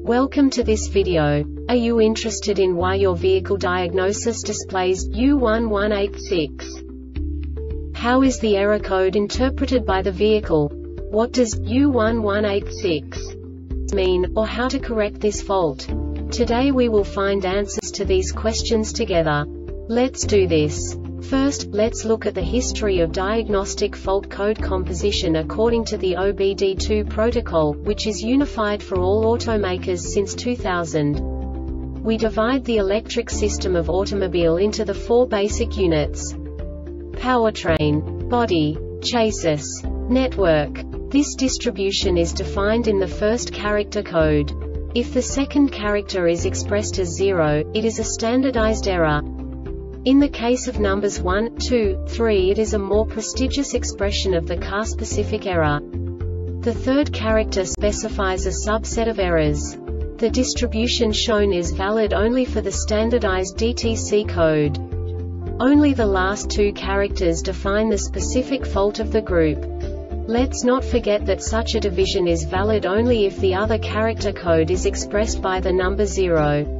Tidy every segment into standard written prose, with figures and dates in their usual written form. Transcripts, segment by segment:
Welcome to this video. Are you interested in why your vehicle diagnosis displays U1186? How is the error code interpreted by the vehicle? What does U1186 mean, or how to correct this fault? Today we will find answers to these questions together. Let's do this. First, let's look at the history of diagnostic fault code composition according to the OBD2 protocol, which is unified for all automakers since 2000. We divide the electric system of automobile into the four basic units: powertrain, body, chassis, network. This distribution is defined in the first character code. If the second character is expressed as 0, it is a standardized error. In the case of numbers 1, 2, 3, it is a more prestigious expression of the car-specific error. The third character specifies a subset of errors. The distribution shown is valid only for the standardized DTC code. Only the last two characters define the specific fault of the group. Let's not forget that such a division is valid only if the other character code is expressed by the number 0.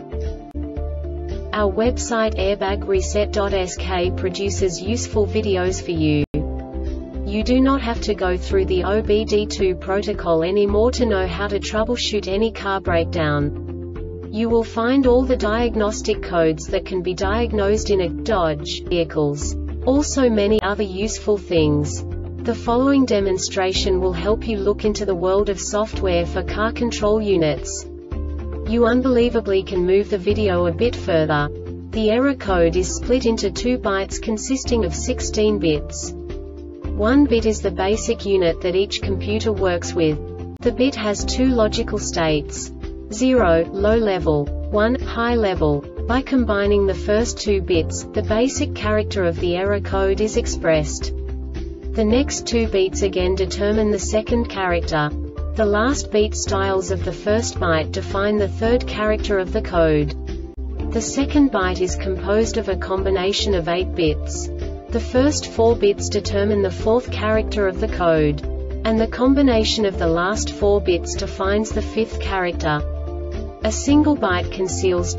Our website airbagreset.sk produces useful videos for you. You do not have to go through the OBD2 protocol anymore to know how to troubleshoot any car breakdown. You will find all the diagnostic codes that can be diagnosed in a Dodge vehicles. Also many other useful things. The following demonstration will help you look into the world of software for car control units. You unbelievably can move the video a bit further. The error code is split into 2 bytes consisting of 16 bits. 1 bit is the basic unit that each computer works with. The bit has 2 logical states: 0, low level, 1, high level. By combining the first 2 bits, the basic character of the error code is expressed. The next 2 beats again determine the second character. The last beat styles of the first byte define the third character of the code. The second byte is composed of a combination of 8 bits. The first 4 bits determine the fourth character of the code. And the combination of the last 4 bits defines the fifth character. A single byte conceals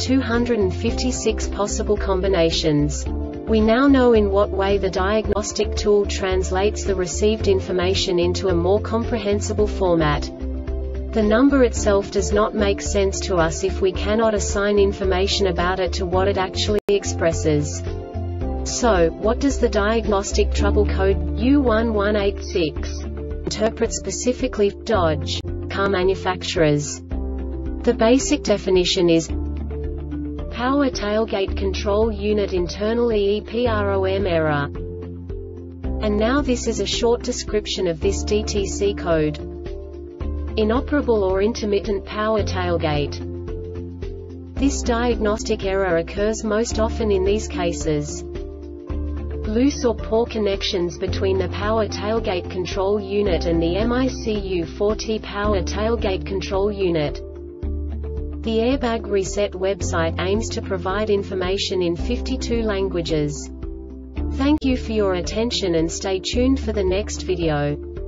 256 possible combinations. We now know in what way the diagnostic tool translates the received information into a more comprehensible format. The number itself does not make sense to us if we cannot assign information about it to what it actually expresses. So, what does the diagnostic trouble code U1186 interpret specifically for Dodge car manufacturers? The basic definition is Power Tailgate Control Unit Internal EEPROM error. And now this is a short description of this DTC code. Inoperable or intermittent power tailgate. This diagnostic error occurs most often in these cases: loose or poor connections between the power tailgate control unit and the MICU-4T power tailgate control unit. The Airbag Reset website aims to provide information in 52 languages. Thank you for your attention and stay tuned for the next video.